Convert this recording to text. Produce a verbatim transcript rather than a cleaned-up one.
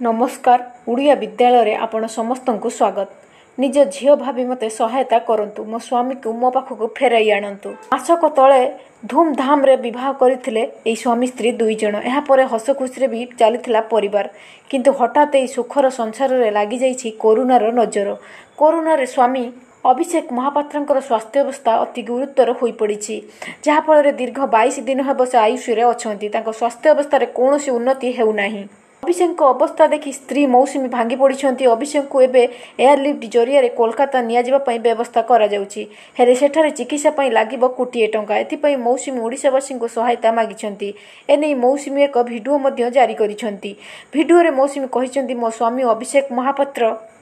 नमस्कार उड़िया विद्यालय रे आपण समस्त को स्वागत। निज झील भाभी मते सहायता करंतु मो स्वामी को मो पाखक फेराई आणंतु। मासक तले धूमधाम रे विवाह करथिले एई स्वामी स्त्री दुई जण। एहा परे हस खुशी रे भी चलीथिला परिवार, किंतु हठात एई सुखर संसार रे लागि जाईछि कोरोनार नजर। कोरोना रे स्वामी अभिषेक महापात्रंकर स्वास्थ्य अवस्था अति गुरुतर होई पड़िछि, जहा फल रे दीर्घ बाईस दिन हेब से आयुष्य रे अछंती। तांको स्वास्थ्य अवस्था रे कोनोसी उन्नति हेउ नाही। अभिषेक अवस्था देखि स्त्री मौसुमी भांगी पड़ती। अभिषेक को एबे एयरलिफ्ट जरिया कोलकाता नियाजिबा पई व्यवस्था करा जाउछि, हेले सेठारे चिकित्सा पई लागिबो कोटिए टंका। एथिपई मौसुमी ओडिशावासी को सहायता मागिछंती। एनै मौसुमी एक भिडियो मध्य जारी करिछंती। भिडियो रे मौसुमी कहिछंती, मो स्वामी अभिषेक महापात्र